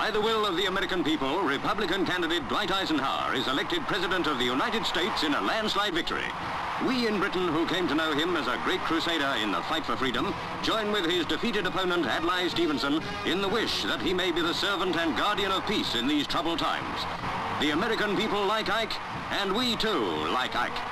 By the will of the American people, Republican candidate Dwight Eisenhower is elected President of the United States in a landslide victory. We in Britain, who came to know him as a great crusader in the fight for freedom, join with his defeated opponent, Adlai Stevenson, in the wish that he may be the servant and guardian of peace in these troubled times. The American people like Ike, and we too like Ike.